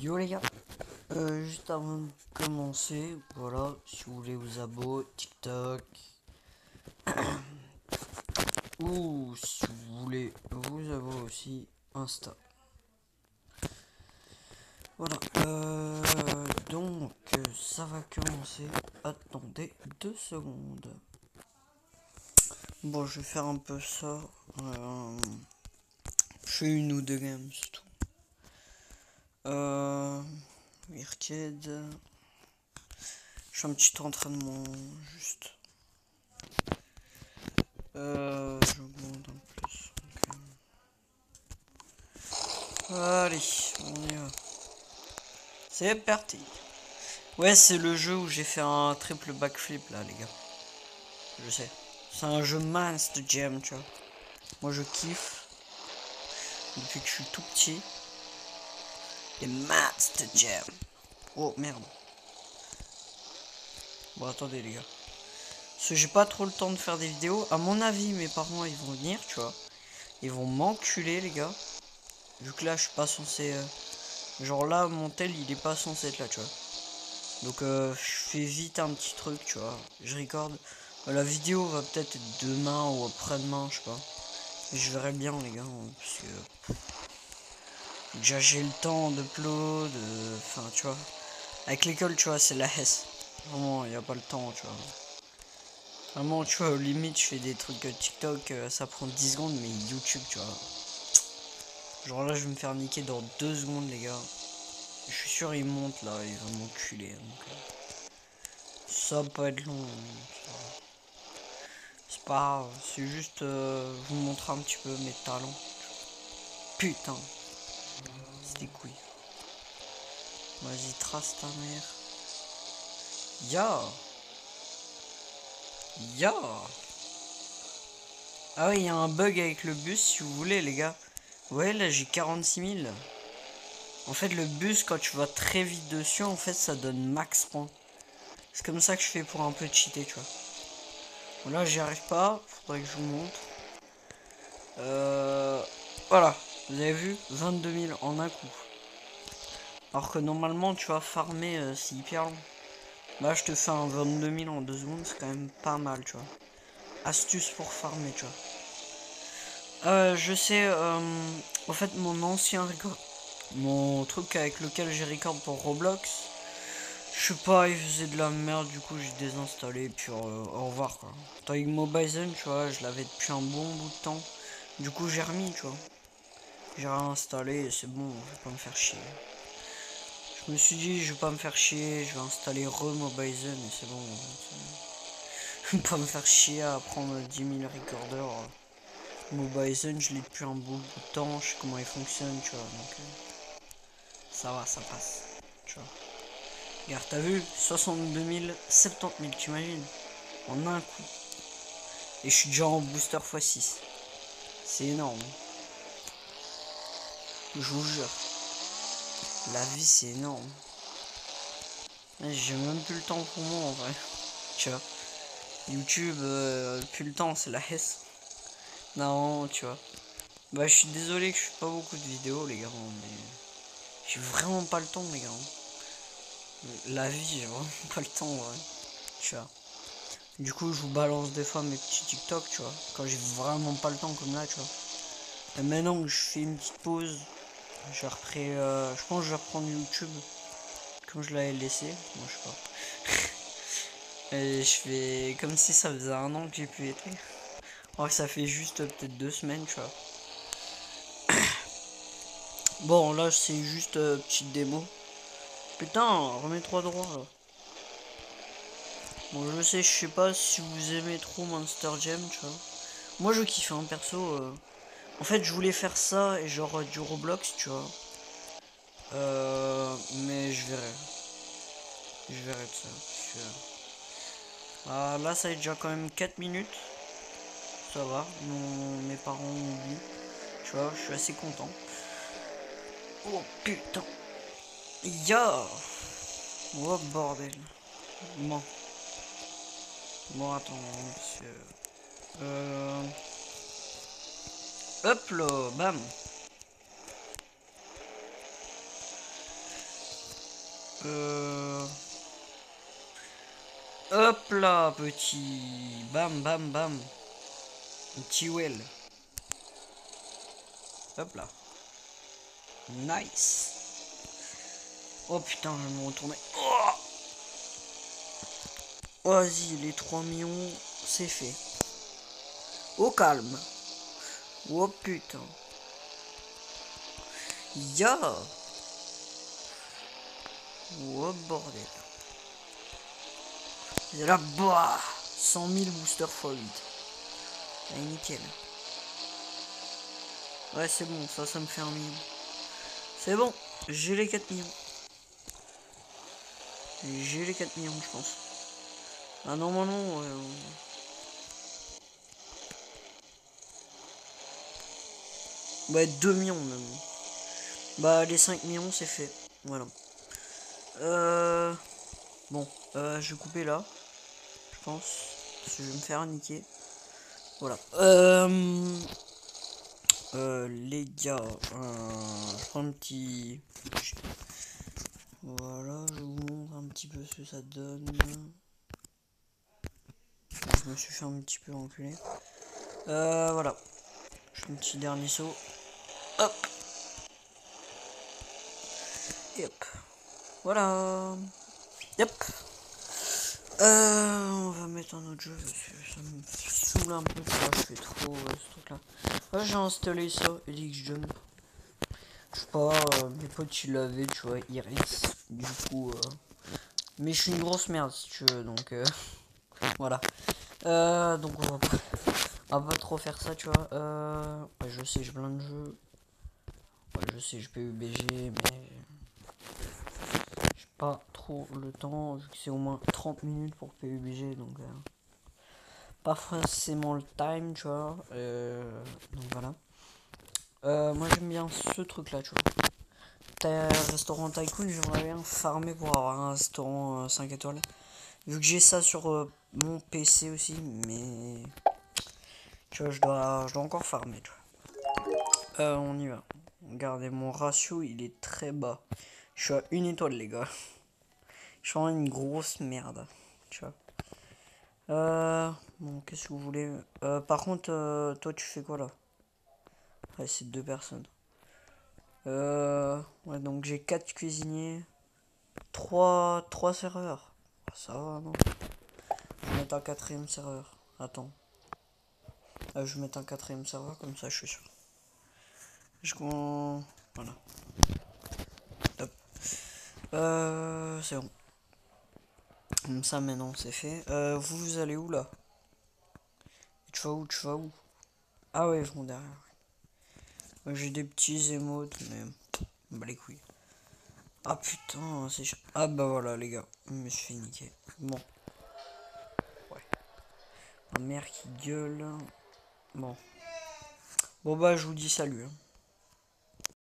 Yo les gars, juste avant de commencer, voilà, si vous voulez vous abonner TikTok ou si vous voulez vous abonner aussi Insta. Voilà, donc ça va commencer. Attendez 2 secondes. Bon, je vais faire un peu ça. Je fais une ou deux games, c'est tout. Wicked. Je fais un petit entraînement juste. J'augmente un plus. Okay. Allez, on y va. C'est parti. Ouais, c'est le jeu où j'ai fait un triple backflip là, les gars. Je sais. C'est un jeu mince de jam, tu vois. Moi, je kiffe. Depuis que je suis tout petit. Les mince de jam. Oh, merde. Bon, attendez, les gars. Parce que j'ai pas trop le temps de faire des vidéos. À mon avis, mes parents, ils vont venir, tu vois. Ils vont m'enculer, les gars. Vu que là, je suis pas censé... Genre là, mon tel, il est pas censé être là, tu vois. Donc, je fais vite un petit truc, tu vois. Je record. La vidéo va peut-être être demain ou après-demain, je sais pas. Je verrai bien, les gars. Parce que... Déjà, j'ai le temps d'upload. Enfin, tu vois. Avec l'école, tu vois, c'est la hesse. Vraiment, il n'y a pas le temps, tu vois. Vraiment, tu vois, au limite, je fais des trucs TikTok, ça prend 10 secondes, mais YouTube, tu vois. Genre là, je vais me faire niquer dans 2 secondes, les gars. Je suis sûr, il monte là, il va m'enculer. Donc, ça va pas être long. C'est pas grave, c'est juste vous montrer un petit peu mes talents. Putain, c'est des couilles. Vas-y, trace ta mère. Ya! Ya! Ah oui, il y a un bug avec le bus, si vous voulez, les gars. Ouais, là, j'ai 46 000. En fait, le bus, quand tu vas très vite dessus, en fait, ça donne max points. C'est comme ça que je fais pour un peu cheater, tu vois. Bon, là, j'y arrive pas. Faudrait que je vous montre. Voilà. Vous avez vu 22 000 en un coup. Alors que normalement, tu vas farmer, c'est hyper long. Là, je te fais un 22 000 en 2 secondes, c'est quand même pas mal, tu vois. Astuce pour farmer, tu vois. Je sais, en fait, mon ancien record, mon truc avec lequel j'ai record pour Roblox, je sais pas, il faisait de la merde, du coup, j'ai désinstallé, puis au revoir, quoi. Avec Mobizen, tu vois, je l'avais depuis un bon bout de temps. Du coup, j'ai remis, tu vois. J'ai réinstallé, et c'est bon, je vais pas me faire chier. Je me suis dit, je vais pas me faire chier, je vais installer Mobizen, et c'est bon. Je vais pas me faire chier à prendre 10 000 recorders. Mobizen, je l'ai depuis un bout de temps, je sais comment il fonctionne, tu vois, donc ça va, ça passe, tu vois. Regarde, t'as vu 62 000, 70 000, t'imagines? En un coup. Et je suis déjà en booster x6. C'est énorme. Je vous jure. La vie, c'est énorme. J'ai même plus le temps pour moi, en vrai. Tu vois. YouTube, plus le temps, c'est la hesse. Non, tu vois. Bah, je suis désolé que je fais pas beaucoup de vidéos, les gars, mais j'ai vraiment pas le temps, les gars. La vie, j'ai vraiment pas le temps, ouais. Tu vois. Du coup, je vous balance des fois mes petits TikTok, tu vois. Quand j'ai vraiment pas le temps, comme là, tu vois. Et maintenant que je fais une petite pause, je pense que je vais reprendre YouTube comme je l'avais laissé. Moi, je sais pas. Et je fais comme si ça faisait un an que j'ai pu être. Alors que ça fait juste peut-être 2 semaines, tu vois. Bon, là, c'est juste petite démo. Putain, remets-toi droit, là. Bon, je sais, je sais pas si vous aimez trop Monster Jam, tu vois. Moi, je kiffe, hein, perso. En fait, je voulais faire ça et genre du Roblox, tu vois. Mais je verrai. Je verrai de ça. Ah, là, ça fait déjà quand même 4 minutes. Ça va. Mes parents ont vu. Tu vois, je suis assez content. Oh putain. Ya. Oh bordel. Bon. Bon, attends, monsieur. Hop là, bam. Hop là, petit. Bam, bam, bam. Un petit well. Hop là. Nice. Oh putain, je vais me retourner. Oh, vas-y, les 3 millions, c'est fait. Au calme. Oh putain. Ya. Oh bordel. Et là, bah 100 000 boosters x 8. Allez, nickel. Ouais, c'est bon, ça me fait 1 million. C'est bon, j'ai les 4 millions. J'ai les 4 millions, je pense. Ah, normalement, ouais, 2 millions même. Bah, les 5 millions, c'est fait. Voilà. Bon, je vais couper là, je pense. Parce que je vais me faire niquer. Voilà. Les gars, je prends un petit. Voilà, je vous montre un petit peu ce que ça donne. Je me suis fait un petit peu enculer. Voilà. Je fais un petit dernier saut. Hop. Et hop. Voilà. Yep. On va mettre un autre jeu parce que ça me saoule un peu. Je fais trop ce truc là. Ouais, j'ai installé ça, Elix Jump. Je sais pas, mes potes ils l'avaient, tu vois, Iris. Du coup, mais je suis une grosse merde si tu veux, donc voilà. Donc on va pas trop faire ça, tu vois. Ouais, je sais, j'ai plein de jeux. Ouais, je sais, je peux UBG, mais j'ai pas trop le temps, vu que c'est au moins 30 minutes pour PUBG, donc pas forcément le time, tu vois. Donc voilà. Moi j'aime bien ce truc là, tu vois. T'as restaurant Tycoon, j'aimerais bien farmer pour avoir un restaurant 5 étoiles. Vu que j'ai ça sur mon PC aussi, mais tu vois, je dois encore farmer, tu vois. On y va. Regardez, mon ratio il est très bas. Je suis à 1 étoile, les gars. Je suis vraiment une grosse merde, tu vois. Bon, qu'est-ce que vous voulez? Par contre, toi, tu fais quoi là? Ouais, c'est 2 personnes. Ouais, donc j'ai 4 cuisiniers, trois serveurs. Ah, ça va, non? Je vais mettre un quatrième serveur. Attends. Je vais mettre un quatrième serveur, comme ça, je suis sûr. Voilà. Top. C'est bon. Comme ça, maintenant, c'est fait. Vous allez où là? Tu vas où? Tu vas où? Ah ouais, je monte derrière. J'ai des petits émotes, mais bah les couilles. Ah putain, c'est chiant. Ah bah voilà les gars, je me suis fait niquer. Bon, ouais. Ma mère qui gueule. Bon. Bon bah je vous dis salut, hein.